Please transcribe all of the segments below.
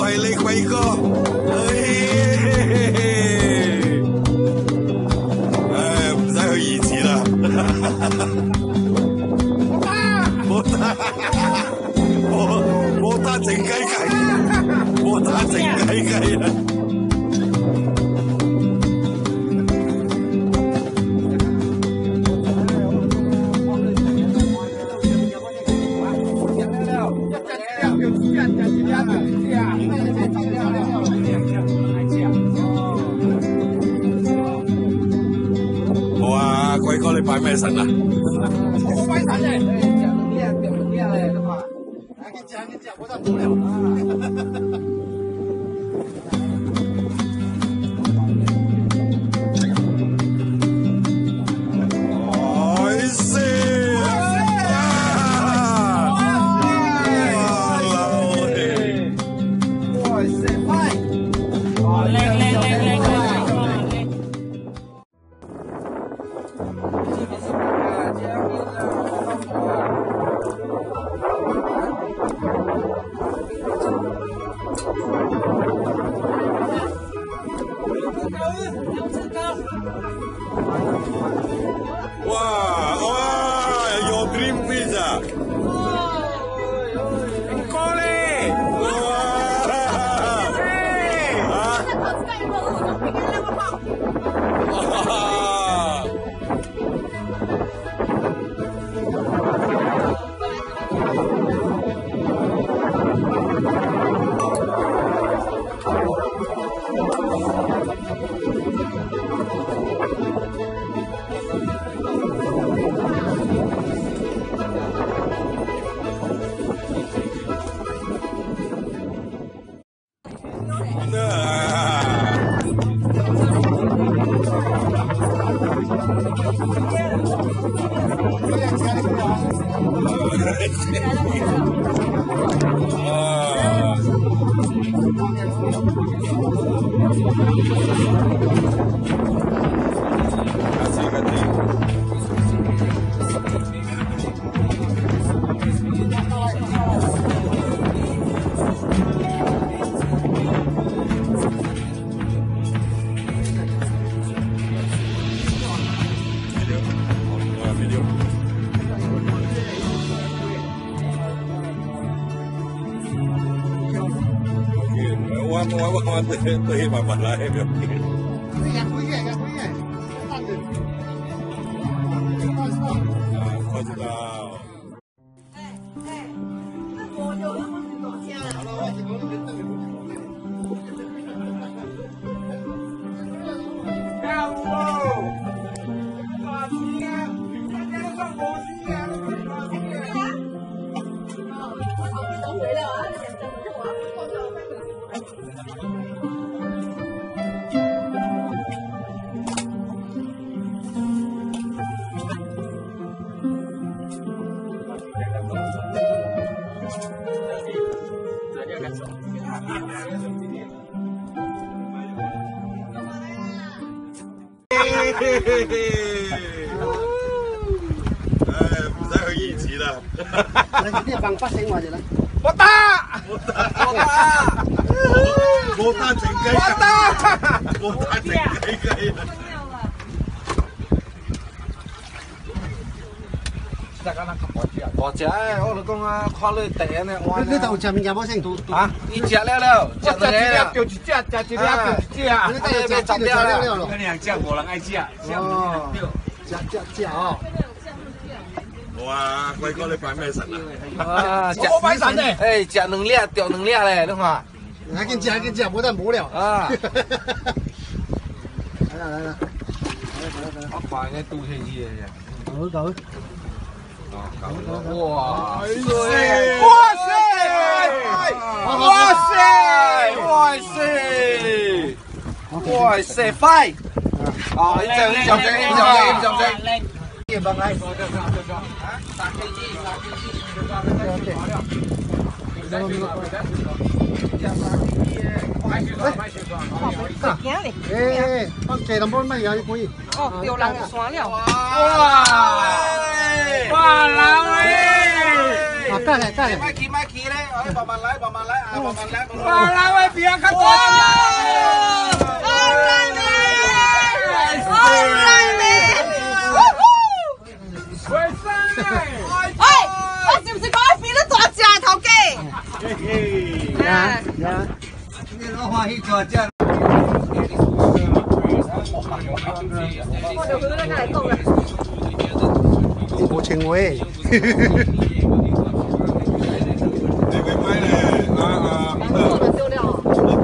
係你貴哥，唔使去疑似啦，冇得靜雞雞，冇得靜雞雞啦。 哇，貴哥你拜咩神啊？我拜神嘅，屌咧，咁啊！你講，我真無聊啊！ Wah, your dream pizza. Kole.我對慢慢來，快知道。 我有那么多钱唔使去醫治啦。你啲棒不醒我哋啦。冇得，冇得靜雞雞，冇得靜雞雞。大隻誒，我哋講啊，看你第一呢，我呢度上面有冇聲？啊，一隻了，隻了，叫一隻，隻一隻，叫一隻。你睇下隻了，嗰兩隻無人愛隻。哦，隻哦。哇，貴哥你拜咩神啊？我拜神咧。誒，隻兩粒，掉兩粒咧，你看。跟隻，冇得冇了。啊。嚟。我快啲倒氣啲嘢。好。哇塞，快！啊，一隻。嘢bằng này. 我借咁多乜嘢可以？哦，掉人山了。哇！哇，老誒！ 啊，带来带来。 买起嘞，哎，慢慢来，慢慢来啊，慢慢来。 慢来，喂，别看多。 我是不是讲变得大只头家？ 呀呀， 你老欢喜大只。 我就去那来讲啦。 无情话。 你咪买咧， 丢了。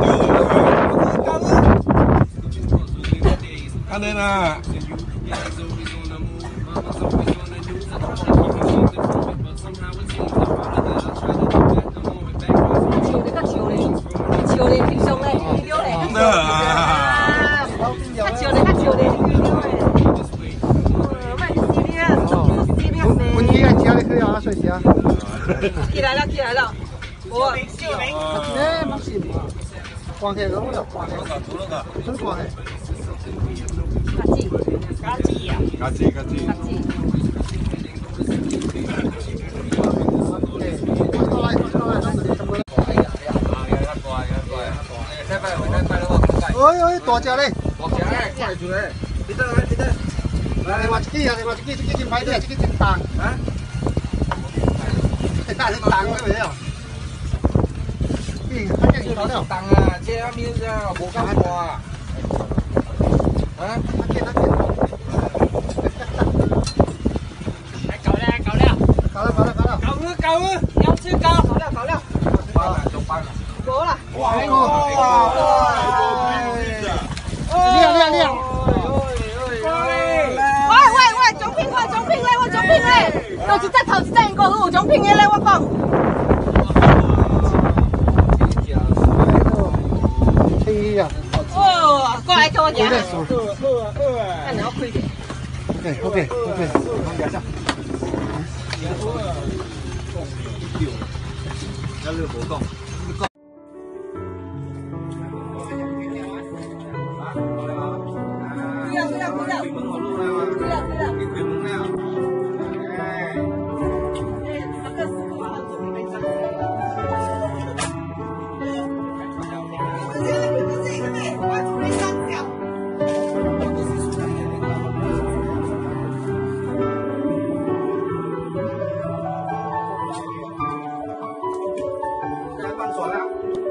安尼啦。 起来了，起来了！我， 哎，没事嘛，关起拢了，关起，真关起。 嘎叽呀！ 嘎叽嘎叽。 嘎叽。 哎，大只嘞！ 大只嘞，快住嘞！你得， 来，另外一支啊，另外一支真歹啲啊，这个真重。啊？大是重对不对？ 重啊，这下面啊，无咁大啊。啊？ 够了！要吃高，够了！够了！ 哇！亮！ 喂，奖品嘞！有一只头一只5有奖品的嘞，我讲。哦，过来跟我讲。看你要亏点。 OK。 放手了。